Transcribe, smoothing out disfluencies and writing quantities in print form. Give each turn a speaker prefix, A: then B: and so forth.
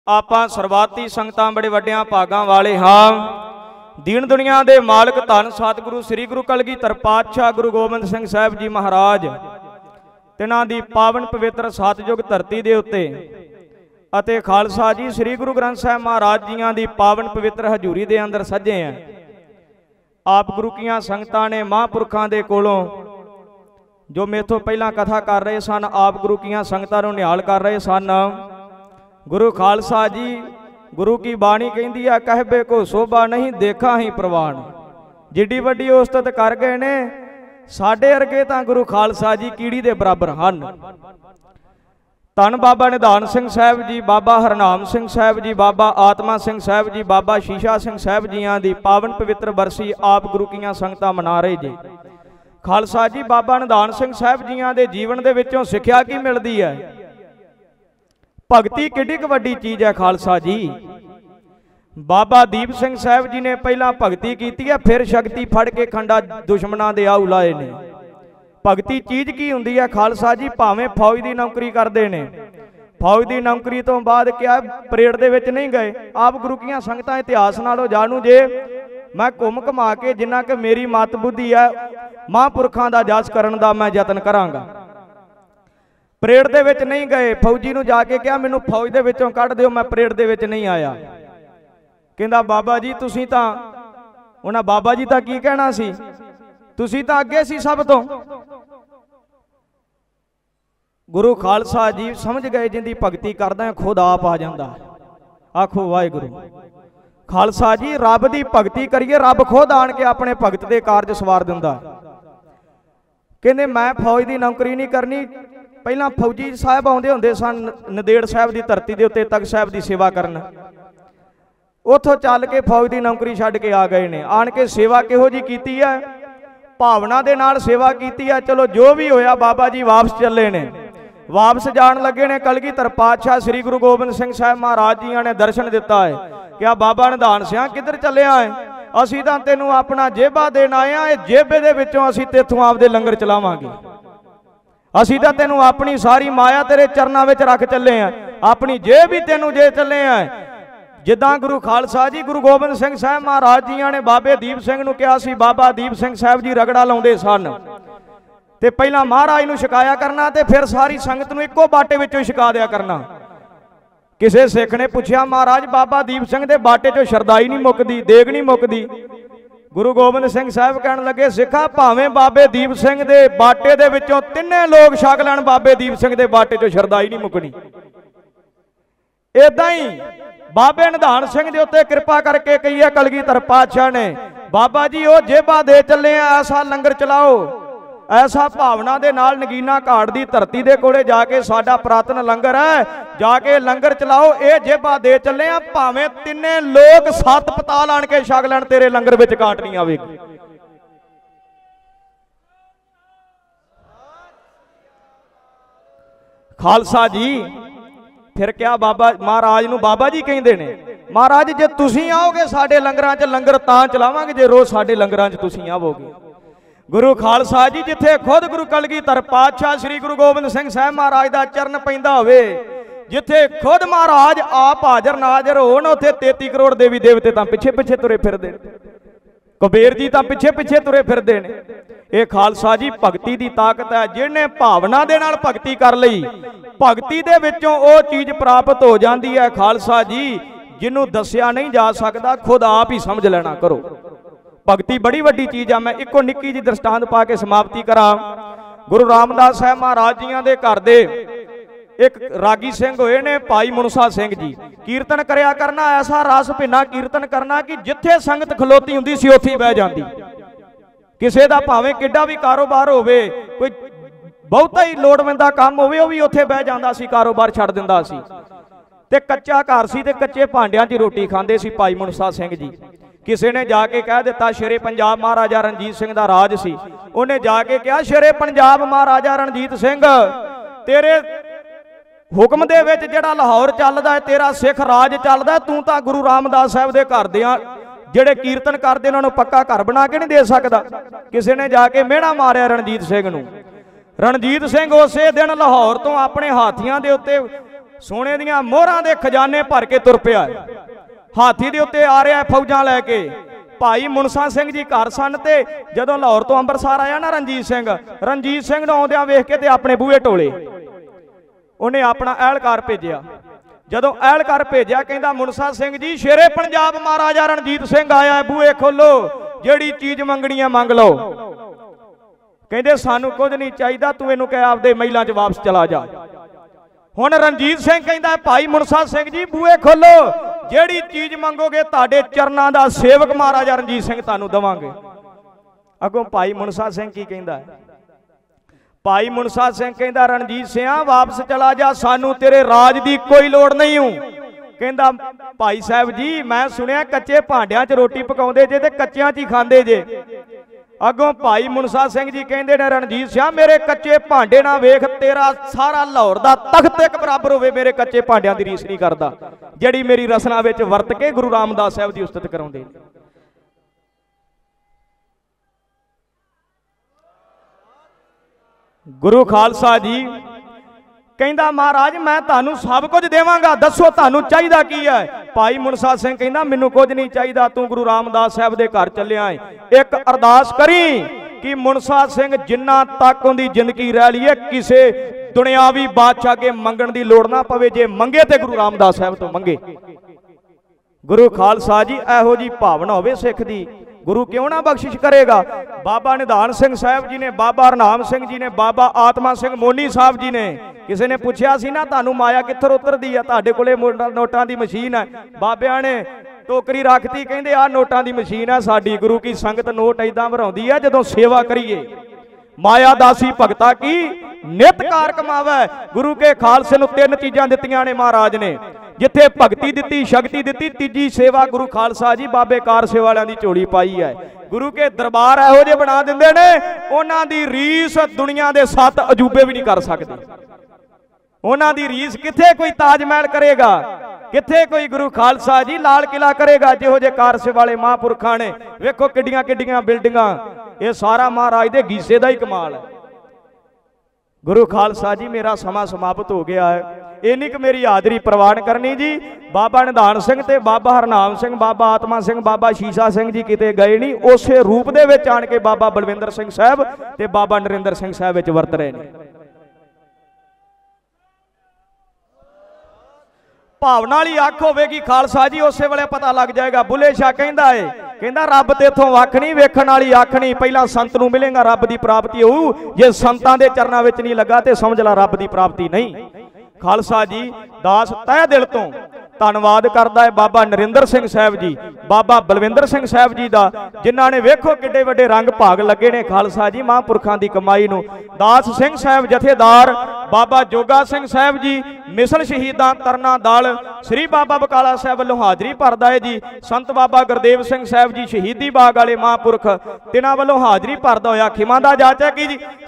A: ਆਪਾਂ ਸਰਵਾਤੀ ਸੰਗਤਾਂ ਬੜੇ ਵੱਡਿਆਂ ਭਾਗਾਂ ਵਾਲੇ ਹਾਂ। ਦੀਨ ਦੁਨੀਆ ਦੇ ਮਾਲਕ ਧੰਨ ਸਤਿਗੁਰੂ ਸ੍ਰੀ ਗੁਰੂ ਕਲਗੀਧਰ ਪਾਤਸ਼ਾਹ ਗੁਰੂ ਗੋਬਿੰਦ ਸਿੰਘ ਸਾਹਿਬ ਜੀ ਮਹਾਰਾਜ ਤਿਨਾਂ ਦੀ ਪਾਵਨ ਪਵਿੱਤਰ ਸਤਿਯੁਗ ਧਰਤੀ ਦੇ ਉੱਤੇ ਅਤੇ ਖਾਲਸਾ ਜੀ ਸ੍ਰੀ ਗੁਰੂ ਗ੍ਰੰਥ ਸਾਹਿਬ ਮਹਾਰਾਜ ਜੀਆਂ ਦੀ ਪਾਵਨ ਪਵਿੱਤਰ ਹਜ਼ੂਰੀ ਦੇ ਅੰਦਰ ਸੱਜੇ ਆ। ਆਪ ਗੁਰੂ ਕੀਆਂ ਸੰਗਤਾਂ ਨੇ ਮਹਾਂਪੁਰਖਾਂ ਦੇ ਕੋਲੋਂ ਜੋ ਮੇਥੋਂ ਪਹਿਲਾਂ ਕਥਾ ਕਰ ਰਹੇ ਸਨ, ਆਪ ਗੁਰੂ ਕੀਆਂ ਸੰਗਤਾਂ ਨੂੰ ਨਿਹਾਲ ਕਰ ਰਹੇ ਸਨ। ਗੁਰੂ ਖਾਲਸਾ ਜੀ ਗੁਰੂ ਕੀ ਬਾਣੀ ਕਹਿੰਦੀ ਆ, ਕਹਿਬੇ ਕੋ ਸੋਭਾ ਨਹੀਂ ਦੇਖਾਂ ਹੀ ਪ੍ਰਵਾਨ। ਜਿੱਡੀ ਵੱਡੀ ਉਸਤਤ ਕਰ ਗਏ ਨੇ, ਸਾਡੇ ਵਰਗੇ ਤਾਂ ਗੁਰੂ ਖਾਲਸਾ ਜੀ ਕੀੜੀ ਦੇ ਬਰਾਬਰ ਹਨ। ਧੰਨ ਬਾਬਾ ਨਿਧਾਨ ਸਿੰਘ ਸਾਹਿਬ ਜੀ, ਬਾਬਾ ਹਰਨਾਮ ਸਿੰਘ ਸਾਹਿਬ ਜੀ, ਬਾਬਾ ਆਤਮਾ ਸਿੰਘ ਸਾਹਿਬ ਜੀ, ਬਾਬਾ ਸ਼ੀਸ਼ਾ ਸਿੰਘ ਸਾਹਿਬ ਜੀਆਂ ਦੀ ਪਾਵਨ ਪਵਿੱਤਰ ਬਰਸੀ ਆਪ ਗੁਰੂ ਕੀਆਂ ਸੰਗਤਾਂ ਮਨਾ ਰਹੇ ਜੀ। ਖਾਲਸਾ ਜੀ ਬਾਬਾ ਨਿਧਾਨ ਸਿੰਘ ਸਾਹਿਬ ਜੀਆਂ ਦੇ ਜੀਵਨ ਦੇ ਵਿੱਚੋਂ ਸਿੱਖਿਆ ਕੀ ਮਿਲਦੀ ਹੈ? ਭਗਤੀ ਕਿੱਡੀ ਕੁ ਵੱਡੀ ਚੀਜ਼ ਹੈ ਖਾਲਸਾ ਜੀ। ਬਾਬਾ ਦੀਪ ਸਿੰਘ ਸਾਹਿਬ ਜੀ ਨੇ ਪਹਿਲਾਂ ਭਗਤੀ ਕੀਤੀ ਹੈ, ਫਿਰ ਸ਼ਕਤੀ ਫੜ ਕੇ ਖੰਡਾ ਦੁਸ਼ਮਣਾਂ ਦੇ ਆਉ ਲਾਏ ਨੇ। ਭਗਤੀ ਚੀਜ਼ ਕੀ ਹੁੰਦੀ ਹੈ ਖਾਲਸਾ ਜੀ? ਭਾਵੇਂ ਫੌਜ ਦੀ ਨੌਕਰੀ ਕਰਦੇ ਨੇ, ਫੌਜ ਦੀ ਨੌਕਰੀ ਤੋਂ ਬਾਅਦ ਕਿਹਾ ਪਰੇਡ ਦੇ ਵਿੱਚ ਨਹੀਂ ਗਏ। ਆਪ ਗੁਰੂ ਕੀਆਂ ਸੰਗਤਾਂ ਇਤਿਹਾਸ ਨਾਲੋਂ ਜਾਣੂ ਜੇ। ਮੈਂ ਘੁੰਮ ਘਮਾ ਕੇ ਜਿੰਨਾ ਕਿ ਮੇਰੀ ਮਤ ਬੁੱਧੀ ਹੈ ਮਹਾਂਪੁਰਖਾਂ ਦਾ ਜਸ ਕਰਨ ਦਾ ਮੈਂ ਯਤਨ ਕਰਾਂਗਾ। ਪਰੇਡ ਦੇ ਵਿੱਚ ਨਹੀਂ ਗਏ, ਫੌਜੀ ਨੂੰ ਜਾ ਕੇ ਕਿਹਾ ਮੈਨੂੰ ਫੌਜ ਦੇ ਵਿੱਚੋਂ ਕੱਢ ਦਿਓ, ਮੈਂ ਪਰੇਡ ਦੇ ਵਿੱਚ ਨਹੀਂ ਆਇਆ। ਕਹਿੰਦਾ ਬਾਬਾ ਜੀ ਤੁਸੀਂ ਤਾਂ, ਉਹਨਾਂ ਬਾਬਾ ਜੀ ਤਾਂ ਕੀ ਕਹਿਣਾ ਸੀ, ਤੁਸੀਂ ਤਾਂ ਅੱਗੇ ਸੀ ਸਭ ਤੋਂ। ਗੁਰੂ ਖਾਲਸਾ ਜੀ ਸਮਝ ਗਏ ਜਿੰਦੀ ਭਗਤੀ ਕਰਦਾ ਖੁਦ ਆਪ ਆ ਜਾਂਦਾ। ਆਖੋ ਵਾਹਿਗੁਰੂ। ਖਾਲਸਾ ਜੀ ਰੱਬ ਦੀ ਭਗਤੀ ਕਰੀਏ, ਰੱਬ ਖੁਦ ਆਣ ਕੇ ਆਪਣੇ ਭਗਤ ਦੇ ਕਾਰਜ ਸਵਾਰ ਦਿੰਦਾ। ਕਹਿੰਦੇ ਮੈਂ ਫੌਜ ਦੀ ਨੌਕਰੀ ਨਹੀਂ ਕਰਨੀ। ਪਹਿਲਾਂ ਫੌਜੀ ਸਾਹਿਬ ਆਉਂਦੇ ਹੁੰਦੇ ਸਨ ਨੰਦੇੜ ਸਾਹਿਬ ਦੀ ਧਰਤੀ ਦੇ ਉੱਤੇ ਤਖਤ ਸਾਹਿਬ ਦੀ ਸੇਵਾ ਕਰਨ। ਉੱਥੋਂ ਚੱਲ ਕੇ ਫੌਜ ਦੀ ਨੌਕਰੀ ਛੱਡ ਕੇ ਆ ਗਏ ਨੇ। ਆਣ ਕੇ ਸੇਵਾ ਕਿਹੋ ਜੀ ਕੀਤੀ ਹੈ? ਭਾਵਨਾ ਦੇ ਨਾਲ ਸੇਵਾ ਕੀਤੀ ਹੈ। ਚਲੋ ਜੋ ਵੀ ਹੋਇਆ ਬਾਬਾ ਜੀ ਵਾਪਸ ਚੱਲੇ ਨੇ। ਵਾਪਸ ਜਾਣ ਲੱਗੇ ਨੇ, ਕਲਗੀਧਰ ਪਾਤਸ਼ਾਹ ਸ੍ਰੀ ਗੁਰੂ ਗੋਬਿੰਦ ਸਿੰਘ ਸਾਹਿਬ ਮਹਾਰਾਜ ਜੀਆਂ ਨੇ ਦਰਸ਼ਨ ਦਿੱਤਾ ਹੈ। ਕਿਹਾ ਬਾਬਾ ਨਿਧਾਨ ਸਿਆਂ ਕਿੱਧਰ ਚੱਲਿਆ ਹੈ? ਅਸੀਂ ਤਾਂ ਤੈਨੂੰ ਆਪਣਾ ਜੇਬਾ ਦੇਣ ਆਏ ਆ, ਇਹ ਜੇਬੇ ਦੇ ਵਿੱਚੋਂ ਅਸੀਂ ਤੇਥੋਂ ਆਪਦੇ ਲੰਗਰ ਚਲਾਵਾਂਗੇ। ਅਸੀਂ ਤਾਂ ਤੈਨੂੰ ਆਪਣੀ ਸਾਰੀ ਮਾਇਆ ਤੇਰੇ ਚਰਨਾਂ ਵਿੱਚ ਰੱਖ ਚੱਲੇ ਆ, ਆਪਣੀ ਜੇਬ ਹੀ ਤੈਨੂੰ ਜੇ ਚੱਲੇ ਆ। ਜਿੱਦਾਂ ਗੁਰੂ ਖਾਲਸਾ ਜੀ ਗੁਰੂ ਗੋਬਿੰਦ ਸਿੰਘ ਸਾਹਿਬ ਮਹਾਰਾਜ ਜੀਆਂ ਨੇ ਬਾਬੇ ਦੀਪ ਸਿੰਘ ਨੂੰ ਕਿਹਾ ਸੀ, ਬਾਬਾ ਦੀਪ ਸਿੰਘ ਸਾਹਿਬ ਜੀ ਰਗੜਾ ਲਾਉਂਦੇ ਸਨ ਤੇ ਪਹਿਲਾਂ ਮਹਾਰਾਜ ਨੂੰ ਛਕਾਇਆ ਕਰਨਾ ਤੇ ਫਿਰ ਸਾਰੀ ਸੰਗਤ ਨੂੰ ਇੱਕੋ ਬਾਟੇ ਵਿੱਚੋਂ ਛਕਾ ਦਿਆ ਕਰਨਾ। ਕਿਸੇ ਸਿੱਖ ਨੇ ਪੁੱਛਿਆ ਮਹਾਰਾਜ ਬਾਬਾ ਦੀਪ ਸਿੰਘ ਦੇ ਬਾਟੇ ਚੋਂ ਸ਼ਰਦਾਈ ਨਹੀਂ ਮੁੱਕਦੀ, ਦੇਗ ਨਹੀਂ ਮੁੱਕਦੀ। ਗੁਰੂ ਗੋਬਿੰਦ ਸਿੰਘ ਸਾਹਿਬ ਕਹਿਣ ਲੱਗੇ ਸਿੱਖਾ ਭਾਵੇਂ ਬਾਬੇ ਦੀਪ ਸਿੰਘ ਦੇ ਬਾਟੇ ਦੇ ਵਿੱਚੋਂ ਤਿੰਨੇ ਲੋਕ ਛਕ ਲੈਣ, ਬਾਬੇ ਦੀਪ ਸਿੰਘ ਦੇ ਬਾਟੇ ਚੋਂ ਸ਼ਰਦਾਈ ਨਹੀਂ ਮੁੱਕਣੀ। ਏਦਾਂ ਹੀ ਬਾਬੇ ਨਿਧਾਨ ਸਿੰਘ ਦੇ ਉੱਤੇ ਕਿਰਪਾ ਕਰਕੇ ਕਹੀ ਹੈ ਕਲਗੀਧਰ ਪਾਤਸ਼ਾਹ ਨੇ, ਬਾਬਾ ਜੀ ਉਹ ਜੇਬਾਂ ਦੇ ਚੱਲੇ ਆ, ਐਸਾ ਲੰਗਰ ਚਲਾਓ, ਐਸਾ ਭਾਵਨਾ ਦੇ ਨਾਲ ਨਗੀਨਾ ਘਾਟ ਦੀ ਧਰਤੀ ਦੇ ਕੋਲੇ ਜਾ ਕੇ ਸਾਡਾ ਪ੍ਰਾਤਨ ਲੰਗਰ ਹੈ, ਜਾ ਕੇ ਲੰਗਰ ਚਲਾਓ। ਇਹ ਜੇਬਾਂ ਦੇ ਚੱਲੇ ਆ, ਭਾਵੇਂ ਤਿੰਨੇ ਲੋਕ 7 ਪਤਾਲ ਆਣ ਕੇ ਛਕ ਲੈਣ, ਤੇਰੇ ਲੰਗਰ ਵਿੱਚ ਘਾਟ ਨਹੀਂ ਆਵੇਗੀ। ਖਾਲਸਾ ਜੀ ਫਿਰ ਕਿਹਾ ਬਾਬਾ ਮਹਾਰਾਜ ਨੂੰ, ਬਾਬਾ ਜੀ ਕਹਿੰਦੇ ਨੇ ਮਹਾਰਾਜ ਜੇ ਤੁਸੀਂ ਆਓਗੇ ਸਾਡੇ ਲੰਗਰਾਂ 'ਚ, ਲੰਗਰ ਤਾਂ ਚਲਾਵਾਂਗੇ ਜੇ ਰੋਜ਼ ਸਾਡੇ ਲੰਗਰਾਂ 'ਚ ਤੁਸੀਂ ਆਵੋਗੇ। ਗੁਰੂ ਖਾਲਸਾ ਜੀ ਜਿੱਥੇ ਖੁਦ ਗੁਰੂ ਕਲਗੀਧਰ ਪਾਤਸ਼ਾਹ ਸ੍ਰੀ ਗੁਰੂ ਗੋਬਿੰਦ ਸਿੰਘ ਸਾਹਿਬ ਮਹਾਰਾਜ ਦਾ ਚਰਨ ਪੈਂਦਾ ਹੋਵੇ, ਜਿੱਥੇ ਖੁਦ ਮਹਾਰਾਜ ਆਪ ਹਾਜ਼ਰ ਨਾਜ਼ਰ ਹੋਣ, ਉੱਥੇ 33 ਕਰੋੜ ਦੇਵੀ ਦੇਵਤੇ ਤਾਂ ਪਿੱਛੇ ਪਿੱਛੇ ਤੁਰੇ ਫਿਰਦੇ ਨੇ, ਕੁਬੇਰ ਜੀ ਤਾਂ ਪਿੱਛੇ ਪਿੱਛੇ ਤੁਰੇ ਫਿਰਦੇ ਨੇ। ਇਹ ਖਾਲਸਾ ਜੀ ਭਗਤੀ ਦੀ ਤਾਕਤ ਹੈ। ਜਿਹਨੇ ਭਾਵਨਾ ਦੇ ਨਾਲ ਭਗਤੀ ਕਰ ਲਈ, ਭਗਤੀ ਦੇ ਵਿੱਚੋਂ ਉਹ ਚੀਜ਼ ਪ੍ਰਾਪਤ ਹੋ ਜਾਂਦੀ ਹੈ ਖਾਲਸਾ ਜੀ ਜਿਹਨੂੰ ਦੱਸਿਆ ਨਹੀਂ ਜਾ ਸਕਦਾ, ਖੁਦ ਆਪ ਹੀ ਸਮਝ ਲੈਣਾ ਕਰੋ। ਭਗਤੀ ਬੜੀ ਵੱਡੀ ਚੀਜ਼ ਆ। ਮੈਂ ਇੱਕੋ ਨਿੱਕੀ ਜਿਹੀ ਦ੍ਰਿਸ਼ਟਾਂਤ ਪਾ ਕੇ ਸਮਾਪਤੀ ਕਰਾਂ। ਗੁਰੂ ਰਾਮਦਾਸ ਸਾਹਿਬ ਮਹਾਰਾਜ ਜੀਆਂ ਦੇ ਘਰ ਦੇ ਇੱਕ ਰਾਗੀ ਸਿੰਘ ਹੋਏ ਨੇ ਭਾਈ ਮਨਸਾ ਸਿੰਘ ਜੀ। ਕੀਰਤਨ ਕਰਿਆ ਕਰਨਾ, ਐਸਾ ਰਸ ਭਿੰਨਾ ਕੀਰਤਨ ਕਰਨਾ ਕਿ ਜਿੱਥੇ ਸੰਗਤ ਖਲੋਤੀ ਹੁੰਦੀ ਸੀ ਉੱਥੇ ਹੀ ਬਹਿ ਜਾਂਦੀ। ਕਿਸੇ ਦਾ ਭਾਵੇਂ ਕਿੱਡਾ ਵੀ ਕਾਰੋਬਾਰ ਹੋਵੇ, ਕੋਈ ਬਹੁਤਾ ਹੀ ਲੋੜਵੰਦਾ ਕੰਮ ਹੋਵੇ, ਉਹ ਵੀ ਉੱਥੇ ਬਹਿ ਜਾਂਦਾ ਸੀ, ਕਾਰੋਬਾਰ ਛੱਡ ਦਿੰਦਾ ਸੀ। ਤੇ ਕੱਚਾ ਘਰ ਸੀ ਤੇ ਕੱਚੇ ਭਾਂਡਿਆਂ 'ਚ ਰੋਟੀ ਖਾਂਦੇ ਸੀ ਭਾਈ ਮਨਸਾ ਸਿੰਘ ਜੀ। ਕਿਸੇ ਨੇ ਜਾ ਕੇ ਕਹਿ ਦਿੱਤਾ, ਸ਼ੇਰੇ ਪੰਜਾਬ ਮਹਾਰਾਜਾ ਰਣਜੀਤ ਸਿੰਘ ਦਾ ਰਾਜ ਸੀ, ਉਹਨੇ ਜਾ ਕੇ ਕਿਹਾ ਸ਼ੇਰੇ ਪੰਜਾਬ ਮਹਾਰਾਜਾ ਰਣਜੀਤ ਸਿੰਘ ਤੇਰੇ ਹੁਕਮ ਦੇ ਵਿੱਚ ਜਿਹੜਾ ਲਾਹੌਰ ਚੱਲਦਾ ਹੈ, ਤੇਰਾ ਸਿੱਖ ਰਾਜ ਚੱਲਦਾ, ਤੂੰ ਤਾਂ ਗੁਰੂ ਰਾਮਦਾਸ ਸਾਹਿਬ ਦੇ ਘਰ ਦੇ ਜਿਹੜੇ ਕੀਰਤਨ ਕਰਦੇ ਉਹਨਾਂ ਨੂੰ ਪੱਕਾ ਘਰ ਬਣਾ ਕੇ ਨਹੀਂ ਦੇ ਸਕਦਾ। ਕਿਸੇ ਨੇ ਜਾ ਕੇ ਮਿਹਣਾ ਮਾਰਿਆ ਰਣਜੀਤ ਸਿੰਘ ਨੂੰ। ਰਣਜੀਤ ਸਿੰਘ ਉਸੇ ਦਿਨ ਲਾਹੌਰ ਤੋਂ ਆਪਣੇ ਹਾਥੀਆਂ ਦੇ ਉੱਤੇ सोने दियां मोहरां दे खजाने भर के तुर पिया। हाथी दे उत्ते आ रहा फौजां लैके। भाई मुनसा सिंह जी घर सन ते जदों लाहौर तो अंबरसर आया ना रणजीत सिंह नूं आउंदियां वेख के ते अपने बूहे टोले। उन्हें अपना एहलकार भेजिया। जदों एहलकार भेजिया कहंदा मुनसा सिंह जी शेरे पंजाब महाराजा रणजीत सिंह आया है, बूहे खोलो, जिहड़ी चीज मंगनी है मंग लो। कहंदे सानू कुछ नहीं चाहिए, तू इहनूं कह आपदे महिलां च वापस चला जा। हुण रणजीत सिंह कहंदा भाई मुनसा सिंह जी बूहे खोलो, जिहड़ी चीज मंगोगे तुहाडे चरनां दा सेवक महाराजा रणजीत सिंह तुहानूं देवांगे। अगों भाई मुनसा सिंह की कहंदा है? भाई मुनसा सिंह कहंदा रणजीत सिंह वापस चला जा, सानू तेरे राज की कोई लोड़ नहीं हूं। कहंदा भाई साहब जी मैं सुनिया कच्चे भांडियां च रोटी पकाउंदे जे ते कच्चियां च ही खांदे जे। अगों भाई मुनसा सिंह जी कहंदे ने रणजीत सिंह मेरे कच्चे भांडे ना वेख, तेरा सारा लाहौर दा तख्त एक बराबर होवे मेरे कच्चे भांडियां दी रीस नहीं करदा, जिहड़ी मेरी रसना विच वरत के गुरु रामदास साहब दी उस्तत कराउंदे। गुरु खालसा जी कहंदा महाराज मैं तुहानूं सब कुछ देवांगा, दसो तुहानूं चाहीदा की है? भाई मुनसा सिंह कहंदा मैनूं कुछ नहीं चाहिदा, तू गुरु रामदास साहब दे घर चलिया है, एक अरदास करी कि मुनसा सिंह जिन्ना तक उहदी जिंदगी रह लीए किसे दुनियावी बादशाह के मंगण दी लोड़ ना पवे, जे मंगे ते गुरु रामदास साहब तो मंगे। गुरु खालसा जी इहो जी भावना होवे सिख दी, गुरु क्यों ना बख्शिश करेगा। बाबा निधान सिंह साहब जी ने, बाबा हरनाम सिंह जी ने, बाबा आत्मा सिंह मोनी साहब जी ने, किसी ने पूछा सी ना तुहानूं माया कित्थों उतरदी है, तुहाडे कोले नोटां दी मशीन है, बाबियां ने टोकरी रखती, कहंदे आ नोटां दी मशीन है साडी, गुरु की संगत नोट इदां भराउंदी है जदों सेवा करिए। माया दासी भगता की नित कार कमावे। गुरु के खालसे नूं तीन चीज़ां दित्तियां ने महाराज ने, जिथे भगती दिती, शक्ति दिती, तीजी सेवा गुरु खालसा जी बाबे कार सेवा वालियां दी झोली पाई है। गुरु के दरबार इहो जे बना दिंदे ने, उन्हां दी रीस दुनिया दे 7 अजूबे भी नहीं कर सकदे। उन्हां दी रीस किथे कोई ताजमहल करेगा, किथे कोई गुरु खालसा जी लाल किला करेगा, जिहो जे कार सेवा वाले महापुरखां ने वेखो किड्डियां किड्डियां बिल्डिंगां, ये सारा महाराज दे गीसे दा ही कमाल है। गुरु खालसा जी मेरा समा समाप्त हो गया है, इन्नी क मेरी हाजरी प्रवान करनी जी। बाबा निधान सिंह ते बाबा हरनाम सिंह, बाबा आत्मा सिंह, बाबा शीशा सिंह जी किते गए नहीं, उसे रूप दे विच आण के बाबा बलविंदर सिंह साहब ते बाबा नरिंदर सिंह साहब विच वरत रहे ने। भावना वाली अख होवेगी खालसा जी उस वेले पता लग जाएगा। बुले शाह कहंदा है, कहंदा रब ते इथों वख नहीं, वेखण वाली अख नहीं, पहला संत नूं मिलेगा रब की प्राप्ति होऊ, जे संतां दे चरनां विच नहीं लगा ते समझ ला रब की प्राप्ति नहीं। खालसा जी दास तह दिल तो धन्नवाद करदा है बाबा नरिंदर सिंह साहब जी, बाबा बलविंदर सिंह साहब जी दा, जिन्हां ने वेखो किड्डे वड्डे रंग भाग लगे ने खालसा जी महापुरखां दी कमाई नूं। दास सिंह साहब जथेदार, बाबा जोगा सिंह साहब जी मिसल शहीदां तरना दल, श्री बाबा बकाला साहब वालों हाजरी भरदा है जी। संत बाबा गुरदेव सिंह साहब जी शहीदी बाग वाले महापुरख, तिन्हां वालों हाजरी भरदा होया खिमा दा जाचा की जी।